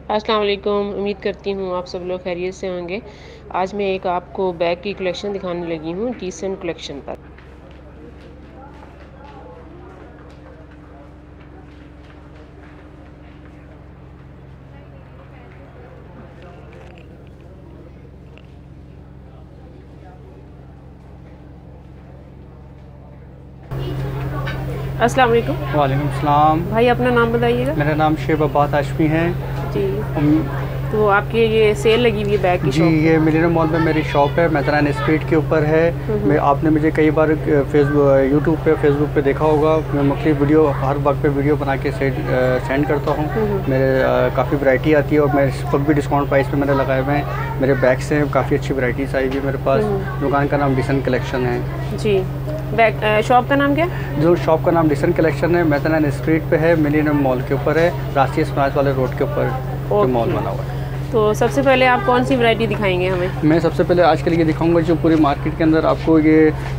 अस्सलाम वालेकुम। उम्मीद करती हूँ आप सब लोग खैरियत से होंगे। आज मैं एक आपको बैग की कलेक्शन दिखाने लगी हूँ डीसेंट कलेक्शन पर। अस्सलाम वालेकुम। वालेकुम सलाम। भाई अपना नाम बताइएगा। मेरा नाम शेब अब्बास हाशमी है। जी। हम- तो आपकी ये सेल लगी हुई है बैग की जी, शॉप ये पे? मिलेनियम मॉल में मेरी शॉप है, मैदान स्ट्रीट के ऊपर है। मैं आपने मुझे कई बार यूट्यूब पे फेसबुक पे देखा होगा। मैं मुख्तलिफ वीडियो हर वक्त पे वीडियो बना के सेंड करता हूँ। मेरे काफ़ी वैरायटी आती है और मैं इस वक्त भी डिस्काउंट प्राइस पे मैंने लगाए हुए हैं। मेरे बैग्स हैं, काफ़ी अच्छी वैराइटीज़ आई हुई है मेरे पास। दुकान का नाम डिसेंट कलेक्शन है। जी। बैग शॉप का नाम क्या है? जो शॉप का नाम डिसेंट कलेक्शन है, मैदान स्ट्रीट पे है, मिलेनियम मॉल के ऊपर है, राष्ट्रीय समाज वाले रोड के ऊपर जो मॉल बना हुआ है। तो सबसे पहले आप कौन सी वैरायटी दिखाएंगे हमें? मैं सबसे पहले आज के लिए दिखाऊंगा जो पूरी मार्केट के अंदर आपको ये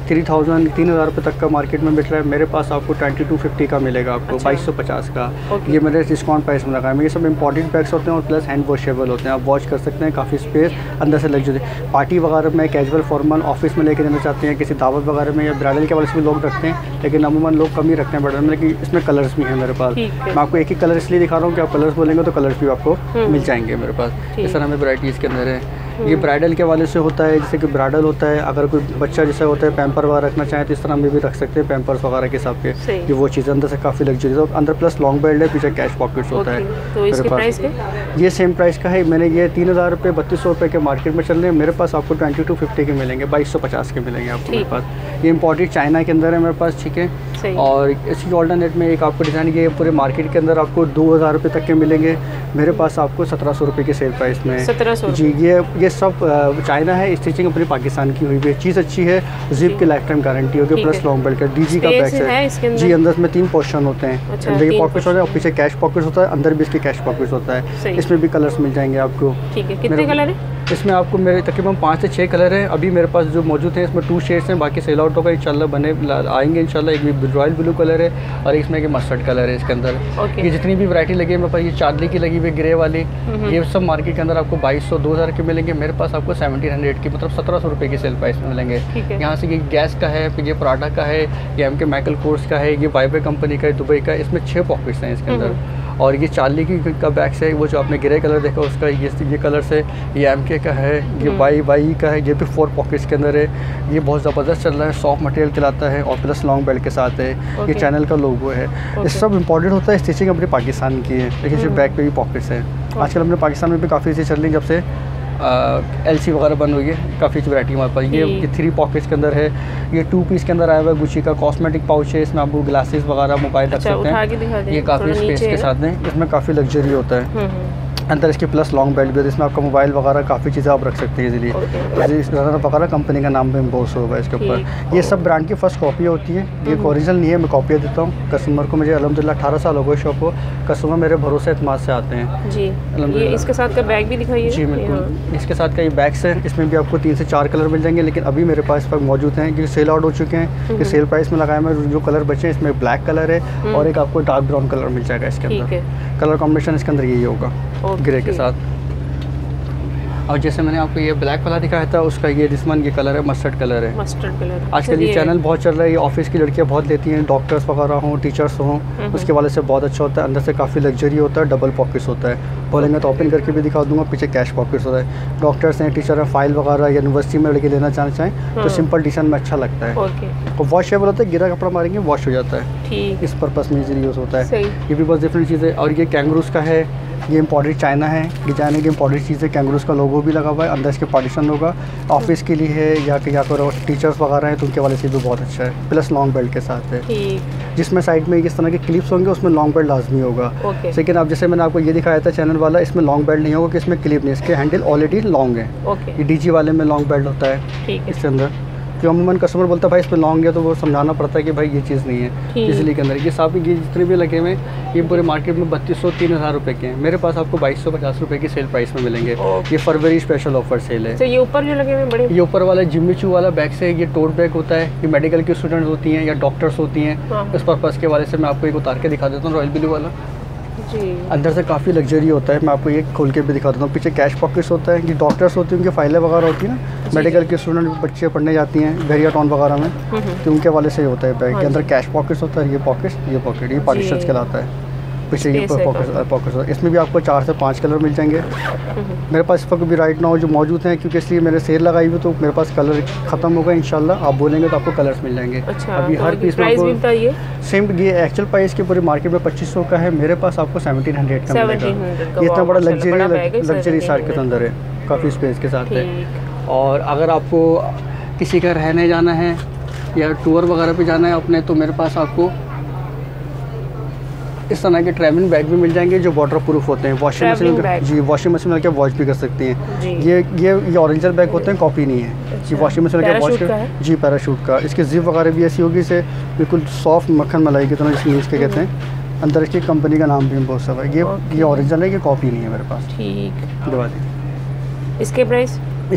3,000 रुपये तक का मार्केट में मिल रहा है, मेरे पास आपको 2250 का मिलेगा, आपको अच्छा। 2250 का। ये मेरे डिस्काउंट प्राइस में रखा है। ये सब इंपॉर्टेंट बैग्स होते हैं और प्लस हैंड वॉशेबल होते हैं, आप वॉश कर सकते हैं। काफ़ी स्पेस अंदर से लग्जरी पार्टी वगैरह में, कैजुअल फॉर्मल ऑफिस में लेके जाना चाहते हैं, किसी दावत वगैरह में या ब्राइडल के वाले से भी लोग रखते हैं, लेकिन अमूमन लोग कम ही रखते हैं ब्राइडल में। लेकिन इसमें कलर्स भी हैं मेरे पास। मैं आपको एक ही कलर इसलिए दिखा रहा हूँ कि आप कलर्स बोलेंगे तो कलर्स भी आपको मिल जाएंगे मेरे पास। इस तरह में वैरायटी इसके अंदर है। ये ब्राइडल के वाले से होता है, जैसे कि ब्राइडल होता है, अगर कोई बच्चा जैसा होता है पैम्पर वगैरह रखना चाहे तो इस तरह में भी रख सकते हैं, पैम्पर्स वगैरह के हिसाब के। ये वो चीज़ अंदर से काफ़ी लग्जरी है। अंदर प्लस लॉन्ग बेल्ट है, पीछे कैश पॉकेट्स होता है। तो इसके प्राइस क्या? ये सेम प्राइस का है। मैंने ये 3,000 रुपये 3200 रुपये के मार्केट में चल रहे हैं, मेरे पास आपको 2250 के मिलेंगे, 2250 के मिलेंगे आपको मेरे पास। ये इम्पोर्टेड चाइना के अंदर है मेरे पास, ठीक है। और इसी ऑल्टरनेट में एक आपको डिज़ाइन ये पूरे मार्केट के अंदर आपको 2,000 रुपये तक के मिलेंगे, मेरे पास आपको 1700 रुपये के सेल प्राइस में। 1700? जी, ये सब चाइना है, स्टिचिंग अपनी पाकिस्तान की हुई है, चीज़ अच्छी है, जिप की लाइफ टाइम गारंटी होगी, प्लस लॉन्ग बेल्ट का डीजी का बैग है। जी, अंदर में 3 पोर्शन होते हैं। अंदर ये पॉकेट्स होते हैं और पीछे कैश पॉकेट्स होता है, अंदर भी इसके कैश पॉकेट्स होता है। इसमें भी कलर्स मिल जाएंगे आपको। ठीक है, कितने कलर है इसमें? आपको मेरे तकरीबन 5 से 6 कलर हैं अभी मेरे पास जो मौजूद हैं। इसमें 2 शेड्स हैं, बाकी सेल आउट होगा इंशाल्लाह, बने आएंगे इंशाल्लाह। एक रॉयल ब्लू कलर है और इसमें एक मस्टर्ड कलर है इसके अंदर। ये जितनी भी वैरायटी लगी है मेरे पास, ये चांदनी की लगी हुई ग्रे वाली, ये सब मार्केट के अंदर आपको 2200 2000 के मिलेंगे, मेरे पास आपको 1700 की, मतलब 1700 रुपये की सेल प्राइस में मिलेंगे। यहाँ से ये गैस का है, फिर ये पराठा का है, ये एम के माइकल कोर्स का है, ये वाइबे कंपनी का है दुबई का। इसमें 6 पॉकेट्स हैं इसके अंदर। और ये चार्ली की का बैग्स है, वो जो आपने ग्रे कलर देखा उसका ये कलर से, ये एमके का है, ये वाई का है, ये भी 4 पॉकेट्स के अंदर है। ये बहुत ज़बरदस्त चल रहा है, सॉफ्ट मटेरियल कहलाता है और प्लस लॉन्ग बेल्ट के साथ है। ये चैनल का लोगो है। ये सब इंपॉर्टेंट होता है, स्टिचिंग अपनी पाकिस्तान की है, लेकिन सिर्फ बैग पे भी पॉकेट्स हैं। आजकल अपने पाकिस्तान में भी काफ़ी चीज़ चल रही है, जब से LC वगैरह बंद हुई है, काफ़ी वैरायटी हमारे पास। ये 3 पॉकेट्स के अंदर है, ये 2 पीस के अंदर आया हुआ है। गुची का कॉस्मेटिक पाउच है, इसमें आपको ग्लासेस वगैरह मोबाइल रख सकते हैं। ये काफ़ी स्पेस के साथ में, इसमें काफ़ी लग्जरी होता है। अंदर इसके प्लस लॉन्ग बेल्ट भी है, इसमें आपका मोबाइल वगैरह काफ़ी चीज़ें आप रख सकते हैं इजीली। रनर वगैरह कंपनी का नाम भी इम्पोज होगा इसके ऊपर। ये सब ब्रांड की फर्स्ट कॉपी होती है, ये ओरिजिनल नहीं है, मैं कॉपी देता हूँ कस्टमर को। मुझे अल्हम्दुलिल्लाह 18 साल हो गए शॉप को, कस्टमर मेरे भरोसे एतमाद से आते हैं जी। ये इसके साथ का बैग भी दिखाइए। जी बिल्कुल, इसके साथ का ये बैग्स हैं, इसमें भी आपको 3 से 4 कलर मिल जाएंगे, लेकिन अभी मेरे पास इस वक्त मौजूद हैं क्योंकि सेल आउट हो चुके हैं। कि सेल प्राइस में लगाए मैं जो कलर बचे हैं, इसमें ब्लैक कलर है और एक आपको डार्क ब्राउन कलर मिल जाएगा इसके अंदर। कलर कॉम्बिनेशन इसके अंदर यही होगा ग्रे के साथ। और जैसे मैंने आपको ये ब्लैक वाला दिखाया था, उसका ये ये कलर है, मस्टर्ड कलर है। मस्टर्ड कलर आजकल ये चैनल बहुत चल रहा है, ये ऑफिस की लड़कियां बहुत लेती हैं, डॉक्टर्स वगैरह हों, टीचर्स हों, उसके वाले से बहुत अच्छा होता है। अंदर से काफ़ी लग्जरी होता है, डबल पॉकेट्स होता है। बोलेंगे तो ओपन करके भी दिखा दूंगा, पीछे कैश पॉकेट्स होता है। डॉक्टर्स हैं, टीचर हैं, फाइल वगैरह यूनिवर्सिटी में लड़के लेना चाहना चाहें तो सिंपल डिज़ाइन में अच्छा लगता है। और वॉशेबल होता है, गिरा कपड़ा मारेंगे वॉश हो जाता है, इस पर्पस में इजीली यूज़ होता है। ये भी बहुत डिफरेंट चीज़ है। और ये कैंगरूस का है, ये इम्पोर्टेड चाइना है, डिजाइन की इम्पोर्टेड चीज़ है। कैंगरूस का लोगो भी लगा हुआ है, अंदर इसके पार्टीशन होगा। ऑफिस के लिए है या करो टीचर्स वगैरह हैं तो उनके वाले से भी बहुत अच्छा है, प्लस लॉन्ग बेल्ट के साथ है। जिसमें साइड में इस तरह के क्लिप्स होंगे, उसमें लॉन्ग बेल्ट लाजमी होगा। लेकिन अब जैसे मैंने आपको ये दिखाया था चैनल वाला, इसमें लॉन्ग बेल्ट नहीं होगा कि इसमें क्लिप नहीं, इसके हैंडल ऑलरेडी लॉन्ग है। ये डीजी वाले में लॉन्ग बेल्ट होता है इसके अंदर। जो अमूमन कस्टमर बोलता है भाई इस पर लॉन्ग है, तो वो समझाना पड़ता है कि भाई ये चीज़ नहीं है इसलिए के अंदर। ये साथ ये जितने भी लगे हुए ये पूरे मार्केट में 3200-3000 रुपये के हैं, मेरे पास आपको 2250 रुपये की सेल प्राइस में मिलेंगे। ये फरवरी स्पेशल ऑफर सेल है। तो ये ऊपर जो लगे हुए बड़े, ये ऊपर वाला जिम्मी चू वाला बैग से, ये टोट बैग होता है, ये मेडिकल की स्टूडेंट्स होती हैं या डॉक्टर्स होती हैं, इस पर्पज़ के वाले से मैं आपको एक उतार के दिखा देता हूँ। रॉयल ब्लू वाला जी। अंदर से काफ़ी लग्जरी होता है। मैं आपको ये खोल के भी दिखा देता हूँ। पीछे कैश पॉकेट्स होता है कि डॉक्टर्स होती हैं, उनकी फाइलें वगैरह होती है ना, मेडिकल के स्टूडेंट बच्चे पढ़ने जाती हैं वेरिया टाउन वगैरह में, तो उनके वाले से ही होता है। बैग के अंदर कैश पॉकेट्स होता है, ये पॉकेट ये पार्टीशंस कहलाता है। पीछे ये पॉकेट, इसमें भी आपको 4 से 5 कलर मिल जाएंगे। मेरे पास इस वक्त भी राइट नाउ जो मौजूद हैं, क्योंकि इसलिए मैंने सेल लगाई हुई, तो मेरे पास कलर ख़त्म होगा इंशाल्लाह। आप बोलेंगे तो आपको कलर्स मिल जाएंगे। अच्छा, अभी तो हर पीस में आपको सेम, ये एक्चुअल प्राइस की पूरी मार्केट में 2500 का है, मेरे पास आपको 1700 का मिलेगा। ये इतना बड़ा लग्जरी साइड के अंदर है, काफ़ी स्पेस के साथ है। और अगर आपको किसी का रहने जाना है या टूर वगैरह पे जाना है अपने, तो मेरे पास आपको इस तरह के ट्रैवलिंग बैग भी मिल जाएंगे जो वाटर प्रूफ होते हैं। वॉशिंग मशीन में लगा के वॉश भी कर सकती हैं। ये ओरिजिनल बैग होते हैं, कॉपी नहीं है। जी, वॉशिंग मशीन लगा के वॉश कर, जी पैराशूट का। इसकी जिप वगैरह भी ऐसी होगी, इसे बिल्कुल सॉफ्ट मक्खन मलाई की तरह, जिसमें इसके कहते हैं। अंदर इसकी कंपनी का नाम भी बहुत सब है। ये ओरिजिनल है, ये कॉपी नहीं है मेरे पास। ठीक, दबा दी। इसके प्राइस भी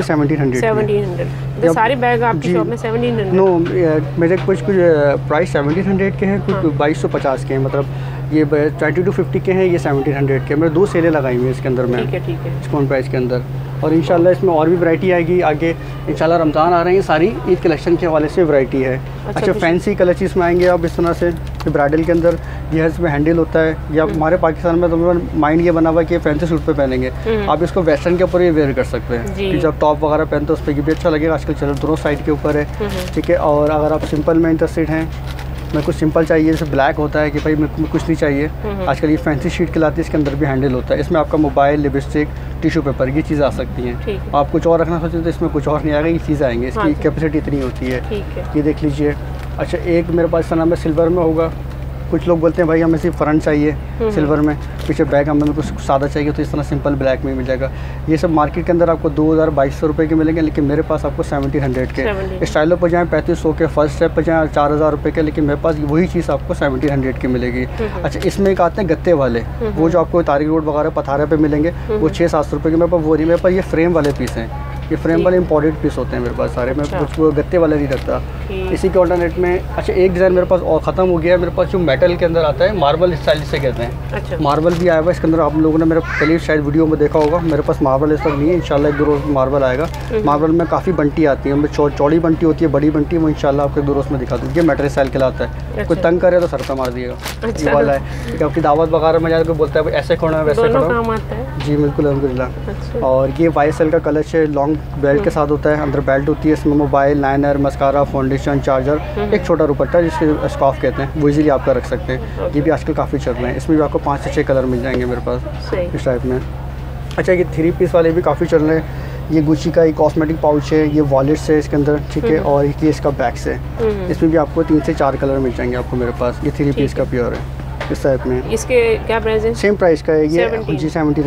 1700। तो सारे बैग आपकी शॉप में 1700? नो, मेरे कुछ प्राइस 1700 के हैं, कुछ 2250 के हैं। मतलब ये 20 to 50 के हैं, ये 1700 के। मेरे 2 सेलें लगाई हुई हैं इसके अंदर में, ठीक है डिस्काउंट प्राइस के अंदर। और इंशाल्लाह इसमें और भी वैरायटी आएगी आगे इंशाल्लाह। रमज़ान आ रहे हैं, सारी ईद कलेक्शन के हवाले से वैरायटी है। अच्छा, फैंसी कलर चीज़ में आएंगे आप इस तरह से, ब्राइडल के अंदर ये इसमें हैंडल होता है। या हमारे पाकिस्तान में तो माइंड ये बना हुआ है कि फैंसी सूट पे पहनेंगे, आप इसको वेस्टर्न के ऊपर ये वेयर कर सकते हैं कि जब टॉप वगैरह पहनते हो उस पर भी अच्छा लगेगा। आजकल चलो दोनों साइड के ऊपर है, ठीक है। और अगर आप सिंपल में इंटरेस्टेड हैं, मैं कुछ सिंपल चाहिए, जैसे ब्लैक होता है कि भाई मेरे को कुछ नहीं चाहिए, आजकल ये फैंसी शीट कहलाती है, इसके अंदर भी हैंडल होता है। इसमें आपका मोबाइल, लिपस्टिक, टिश्यू पेपर, ये चीज़ें आ सकती हैं। आप कुछ और रखना सोचते तो इसमें कुछ और नहीं आएगा, ये चीज़ आएंगी। इसकी कैपेसिटी इतनी होती है, ये देख लीजिए। अच्छा, एक मेरे पास इसका नाम है सिल्वर में होगा। कुछ लोग बोलते हैं भाई हमें सिर्फ फ्रंट चाहिए सिल्वर में, पीछे बैग हमें कुछ सादा चाहिए, तो इस तरह सिंपल ब्लैक में मिल जाएगा। ये सब मार्केट के अंदर आपको 2200 रुपये के मिलेंगे, लेकिन मेरे पास आपको 1700 के। स्टाइलों पर जाएँ 3500 के, फर्स्ट स्टेप पर जाएँ 4000 रुपये के, लेकिन मेरे पास वही चीज़ आपको 1700 की मिलेगी। अच्छा, इसमें एक आते हैं गत्ते वाले, वो जो आपको तारिक रोड वगैरह पथारे पे मिलेंगे, वो 600-700 रुपये के। मेरे पास वो नहीं, मेरे पास ये फ्रेम वाले पीस हैं। ये फ्रेम वाले इंपॉर्टेंट पीस होते हैं मेरे पास सारे, मैं कुछ वो गत्ते वाले नहीं रखता। इसी के ऑल्टरनेट में अच्छा एक डिज़ाइन मेरे पास और ख़त्म हो गया है। मेरे पास जो मेटल के अंदर आता है, मार्बल स्टाइल से कहते हैं। अच्छा। मार्बल भी आया हुआ है इसके अंदर, आप लोगों ने मेरे पहले शायद वीडियो में देखा होगा। मेरे पास मार्बल इस वक्त नहीं है, इंशाल्लाह एक 2 रोज़ मार्बल आएगा। मार्बल में काफ़ी बंटी आती है, चौड़ी बंटी होती है, बड़ी बंटी, वो इंशाल्लाह आपको 2 रोज़ में दिखा दूँ। ये मेटल स्टाइल कहलाता है। कोई तंग करे तो सरता मार दिएगा, ये वाला है। आपकी दावत वगैरह में जाकर बोलता है ऐसे खोना है वैसे खोना, जी बिल्कुल अलहमदिल्ला। और ये YSL का कलर से लॉन्ग बेल्ट के साथ होता है, अंदर बेल्ट होती है, इसमें mobile, liner, mascara, foundation, charger, एक छोटा दुपट्टा जिसके स्कार्फ कहते हैं, वो इजीली आपका रख सकते हैं। ये भी आजकल काफ़ी चल रहे हैं। इसमें भी आपको 5 से 6 कलर मिल जाएंगे मेरे पास इस टाइप में। अच्छा, ये 3 पीस वाले भी काफ़ी चल रहे हैं। ये गुची का एक कॉस्मेटिक पाउच है, ये वॉलेट से इसके अंदर, ठीक है। और ये इसका बैग से, इसमें भी आपको 3 से 4 कलर मिल जाएंगे आपको मेरे पास। ये 3 पीस का प्योर है इस टाइप में। इसके क्या प्राइस है? सेम प्राइस का है ये जी,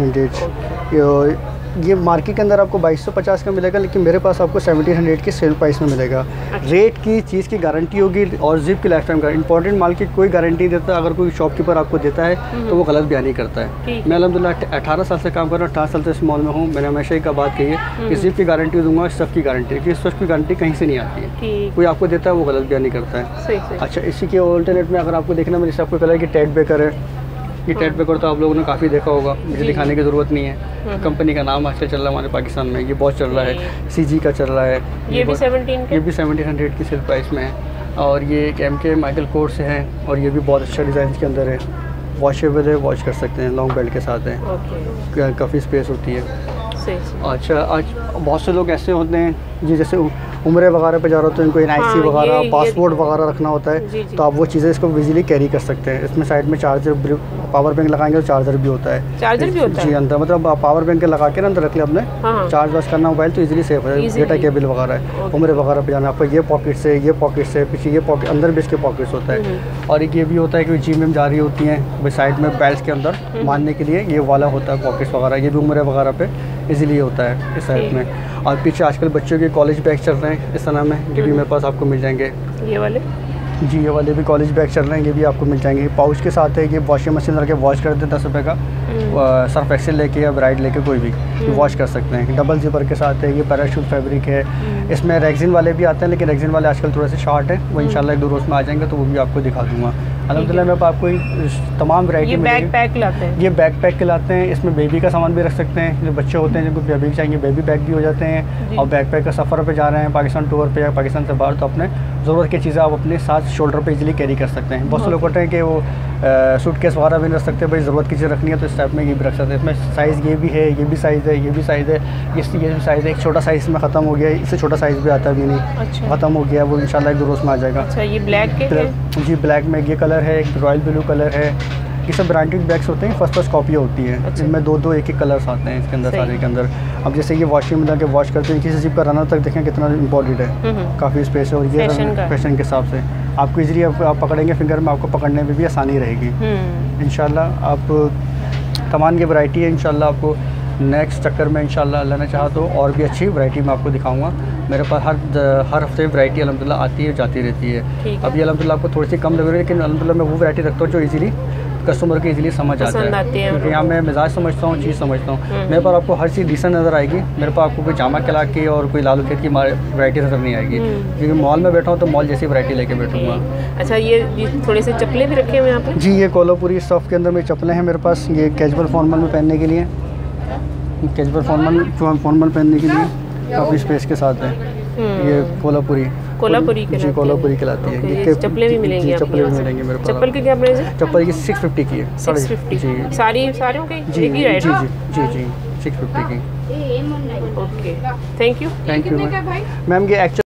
1700। ये मार्केट के अंदर आपको 2250 का मिलेगा, लेकिन मेरे पास आपको 1700 के सेल प्राइस में मिलेगा। रेट की चीज़ की गारंटी होगी और जिप की लाइफ टाइम का। इंपॉर्टेंट माल की कोई गारंटी देता, अगर कोई शॉपकीपर आपको देता है तो वो गलत बयानी करता है। मैं अल्हम्दुलिल्लाह 18 साल से काम कर रहा हूँ, 18 साल से इस मॉल में हूँ। मैंने हमेशा एक बात कही है कि जिप की गारंटी दूंगा, स्टफ़ की गारंटी, क्योंकि स्टफ़ की गारंटी कहीं से नहीं आती है। कोई आपको देता है वो गलत बयानी करता है। अच्छा, इसी के ऑल्टरनेट में अगर आपको देखना, मेरे आपको कलर की टेड बेकर है। ये टेड बेकर तो आप लोगों ने काफ़ी देखा होगा, मुझे दिखाने की ज़रूरत नहीं है। कंपनी का नाम आजकल चल रहा है हमारे पाकिस्तान में, ये बहुत चल रहा है। CG का चल रहा है, ये भी 1700 की सेल प्राइस में है। और ये एक MK माइकल कोर्स से है, और ये भी बहुत अच्छा डिज़ाइन के अंदर है। वॉशेबल है, वॉश कर सकते हैं, लॉन्ग बेल्ट के साथ है, काफ़ी स्पेस होती है। अच्छा, आज बहुत से लोग ऐसे होते हैं जी, जैसे उम्रे वगैरह पे जा रहे होते हैं, इनको NIC वगैरह, पासपोर्ट वगैरह रखना होता है, तो आप वो चीज़ें इसको विजिली कैरी कर सकते हैं। इसमें साइड में चार्जर, पावर बैंक लगाएंगे तो चार्जर भी होता है। चार्जर भी होता है जी अंदर, मतलब आप पावर बैंक लगा के ना अंदर रख ले अपने, चार्ज वार्ज करना मोबाइल तो इजीली सेफ है। डेटा केबल वगैरह है, उम्रे वगैरह पे जाना, आपको ये पॉकेट से, ये पॉकेट से, पीछे ये पॉकेट, अंदर भी इसके पॉकेट्स होता है। और एक ये भी होता है कि जिम में जा रही होती हैं साइड में बेल्ट के अंदर मारने के लिए, ये वाला होता है पॉकेट्स वगैरह, ये भी उम्रे वगैरह पे इजीली होता है इस साइड में। और पीछे आजकल बच्चों के कॉलेज बैग चल रहे हैं इस तरह में, ये भी मेरे पास आपको मिल जाएंगे। ये वाले जी, ये वाले भी कॉलेज बैग चल रहे हैं, ये भी आपको मिल जाएंगे। पाउच के साथ है, ये वॉशिंग मशीन लगा के वॉश कर देते हैं 10 रुपये का, सर्फ एक्सेल लेके या ब्राइट लेके कोई भी वॉश कर सकते हैं। डबल जिपर के साथ है, ये पैराशूट फैब्रिक है। इसमें रेक्सिन वाले भी आते हैं, लेकिन रेक्सिन वाले आजकल थोड़े से शॉर्ट है, वो इंशाल्लाह एक दो रोज़ में आ जाएंगे तो वो भी आपको दिखा दूँगा। अलहमदिल्ला मैं आपको तमाम वैरायटी बैक पैक लाते हैं, ये बैक पैक के लाते हैं। इसमें बेबी का सामान भी रख सकते हैं, जो बच्चे होते हैं जिनको बेबी चाहिए बेबी बैग भी हो जाते हैं। और बैक पैक का सफ़र पे जा रहे हैं पाकिस्तान टूर पे या पाकिस्तान से बाहर, तो अपने ज़रूरत की चीज़ें आप अपने साथ शोल्डर पे इजीली कैरी कर सकते हैं। बहुत से लोग होते हैं कि वो सूटकेस वगैरह भी नहीं रख सकते, भाई ज़रूरत की चीज़ रखनी है तो इस टाइप में ये भी रख सकते हैं। इसमें साइज़ ये भी है, ये भी साइज़ है, ये भी साइज़ है, ये भी साइज़ है। एक छोटा साइज़ में ख़त्म हो गया है, इससे छोटा साइज़ भी आता है मिनी, ख़त्म हो गया, वो इंशाल्लाह एक दो रोज़ में आ जाएगा। अच्छा, ये ब्लैक के है जी, ब्लैक में ये कलर है, एक रॉयल ब्लू कलर है। ये सब ब्रांडेड बैग्स होते हैं, फर्स्ट कॉपी होती है। अच्छा। इनमें दो दो एक एक कलर्स आते हैं इसके अंदर, सारे के अंदर। अब जैसे ये वॉशिंग में जाके वॉश करते हैं, किसी जिप का रनर तक देखें कितना इम्पोर्टेंट है, काफ़ी स्पेस है। और ये फैशन के हिसाब से आपको इजीली आप पकड़ेंगे फिंगर में, आपको पकड़ने में भी आसानी रहेगी इंशाल्लाह। आप तमाम की वैरायटी है इंशाल्लाह। आपको नेक्स्ट चक्कर में इंशाल्लाह अल्लाह ने चाहा तो और भी अच्छी वैरायटी मैं आपको दिखाऊंगा। मेरे पास हर हफ्ते वैरायटी अल्हम्दुलिल्लाह आती है जाती रहती है। अभी अल्हम्दुलिल्लाह आपको थोड़ी सी कम लग रही है, लेकिन अल्हम्दुलिल्लाह मैं वो वैरायटी रखता हूँ जो इजीली कस्टमर के इजीली समझ आता है, क्योंकि यहाँ मैं मिजाज समझता हूँ, चीज़ समझता हूँ। मेरे पास आपको हर चीज़ डिसेंट नज़र आएगी। मेरे पास आपको कोई जामा कला की और कोई लालू खेत की वैरायटी नज़र नहीं आएगी, क्योंकि मॉल में बैठा हूँ तो मॉल जैसी वैरायटी लेके बैठूँगा। अच्छा, ये थोड़े से चप्पलें भी रखे हुए हैं यहाँ पे? जी, ये कोल्हापुरी स्टफ के अंदर में चप्पलें हैं मेरे पास। ये कैजुअल फॉर्मल में पहनने के लिए, कैजुअल फॉर्मल पहनने के लिए काफ़ी स्पेस के साथ है। ये कोल्हापुरी जी, कोल्हापुरी कहलाती है। ये चप्पलें भी मिलेंगी, चप्पलें भी मिलेंगी मेरे पास। चप्पल की क्या प्राइस है? चप्पल की 650 की है। 650 जी, सारियों की जी जी जी जी जी 650 की। Okay, thank you ma'am. ये एक्चुअली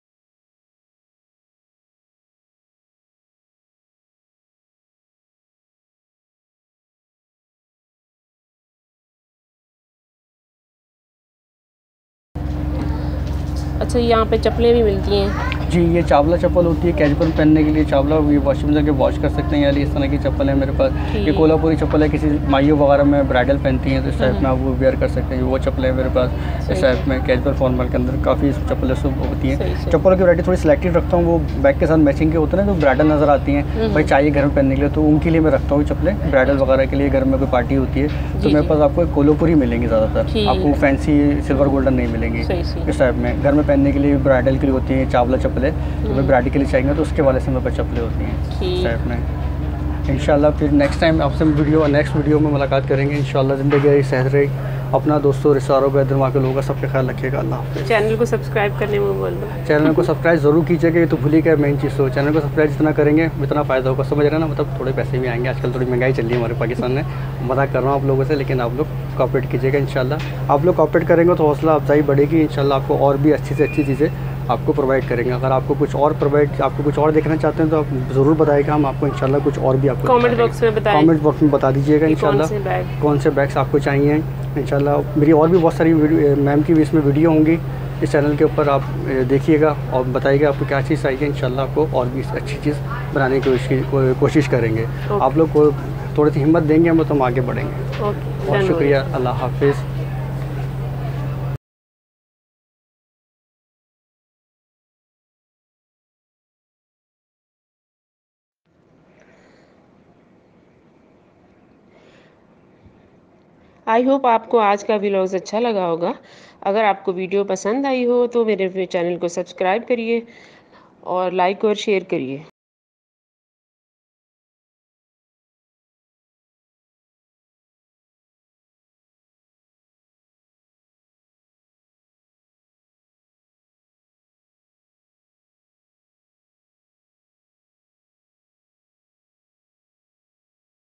अच्छा, यहाँ पे चप्पलें भी मिलती हैं? जी, ये चावला चप्पल होती है कैजुअल पहनने के लिए। चावला ये वॉशिंग में जाके वॉश कर सकते हैं, यानी इस तरह की चप्पल है मेरे पास। ये कोल्हापुरी चप्पल है, किसी माइयों वगैरह में ब्राइडल पहनती हैं तो इस टाइप में आप वो वेयर कर सकते हैं। वो चप्पल है मेरे पास इस टाइप में कैजुअल फॉर्मल के अंदर काफ़ी चप्पलें सब होती हैं। चप्पलों की वैरायटी थोड़ी सिलेक्टेड रखता हूँ, वो बैग के साथ मैचिंग के होते हैं ना, जो ब्राइडल नज़र आती हैं, भाई चाहिए घर में पहनने के लिए, तो उनके लिए मैं रखता हूँ चप्पलें। ब्राइडल वगैरह के लिए घर में कोई पार्टी होती है तो मेरे पास आपको कोल्हापुरी मिलेंगी ज़्यादातर, आपको फैंसी सिल्वर गोल्डन नहीं मिलेंगी इस टाइप में। घर में पहनने के लिए ब्राइडल के लिए होती हैं चावला चप्पलें, तो ब्राइडल के लिए चाहिए तो उसके वाले से मेरे पास चप्पलें होती हैं इस टाइप में। इंशाल्लाह फिर नेक्स्ट टाइम आपसे नेक्स्ट वीडियो में मुलाकात करेंगे इंशाल्लाह। ज़िंदगी सेहत रही। अपना दोस्तों, रिश्तेदारों का, दिमाग के लोगों का सबका ख्याल रखिएगा। अल्लाह हाफ़िज़। चैनल को सब्सक्राइब करने में बोल दो। चैनल को सब्सक्राइब ज़रूर कीजिएगा, ये तो भूल ही गए मेन चीज़। तो चैनल को सब्सक्राइब जितना करेंगे उतना फ़ायदा होगा, समझ रहे हैं ना, मतलब थोड़े पैसे भी आएंगे। आजकल थोड़ी महंगाई चल रही है हमारे पाकिस्तान में, मजाक कर रहा हूँ आप लोगों से, लेकिन आप लोग कोऑपरेट कीजिएगा इंशाल्लाह। आप लोग कोऑपरेट करेंगे तो हौसला अफजाई बढ़ेगी इंशाल्लाह। आपको और भी अच्छी से अच्छी चीज़ें आपको प्रोवाइड करेंगे। अगर आपको कुछ और देखना चाहते हैं तो आप ज़रूर बताइएगा, हम आपको इंशाल्लाह कुछ और भी आपको कमेंट बॉक्स में बता दीजिएगा इंशाल्लाह कौन से बैग्स आपको चाहिए इंशाल्लाह। मेरी और भी बहुत सारी मैम की भी इसमें वीडियो होंगी इस चैनल के ऊपर, आप देखिएगा और बताइएगा आपको क्या चीज़ चाहिए। इंशाल्लाह आपको और भी अच्छी चीज़ बनाने की कोशिश करेंगे। आप लोग को थोड़ी सी हिम्मत देंगे हम तो हम आगे बढ़ेंगे। बहुत शुक्रिया, अल्लाह हाफिज़। आई होप आपको आज का व्लॉग्स अच्छा लगा होगा। अगर आपको वीडियो पसंद आई हो तो मेरे चैनल को सब्सक्राइब करिए और लाइक और शेयर करिए।